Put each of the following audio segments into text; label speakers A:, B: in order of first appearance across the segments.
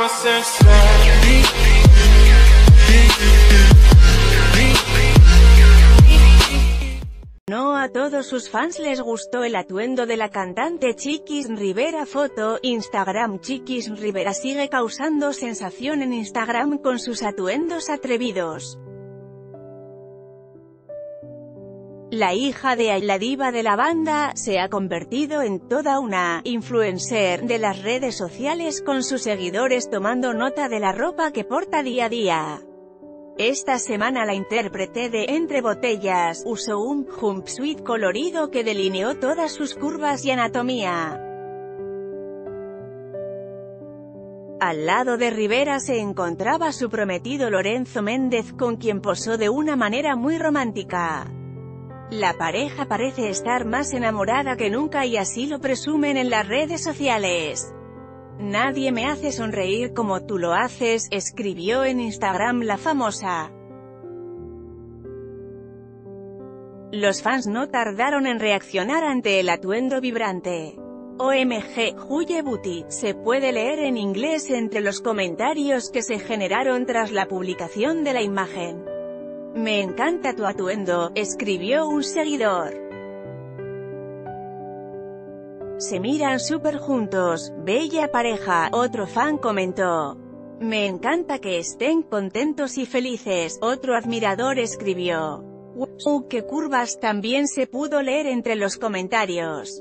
A: No a todos sus fans les gustó el atuendo de la cantante Chiquis Rivera. Foto, Instagram. Chiquis Rivera sigue causando sensación en Instagram con sus atuendos atrevidos. La hija de la diva de la banda se ha convertido en toda una influencer de las redes sociales, con sus seguidores tomando nota de la ropa que porta día a día. Esta semana la intérprete de Entre Botellas usó un jumpsuit colorido que delineó todas sus curvas y anatomía. Al lado de Rivera se encontraba su prometido Lorenzo Méndez, con quien posó de una manera muy romántica. La pareja parece estar más enamorada que nunca y así lo presumen en las redes sociales. «Nadie me hace sonreír como tú lo haces», escribió en Instagram la famosa. Los fans no tardaron en reaccionar ante el atuendo vibrante. OMG, Huye Booty, se puede leer en inglés entre los comentarios que se generaron tras la publicación de la imagen. «Me encanta tu atuendo», escribió un seguidor. «Se miran súper juntos, bella pareja», otro fan comentó. «Me encanta que estén contentos y felices», otro admirador escribió. «Wow, qué curvas», también se pudo leer entre los comentarios.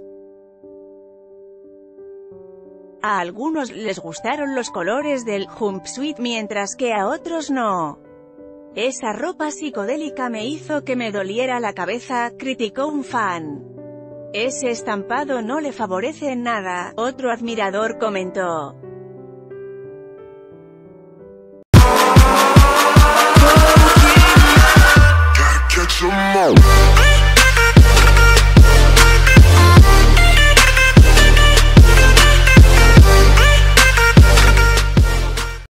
A: A algunos les gustaron los colores del jumpsuit mientras que a otros no. «Esa ropa psicodélica me hizo que me doliera la cabeza», criticó un fan. «Ese estampado no le favorece en nada», otro admirador comentó.
B: Gotta catch 'em all.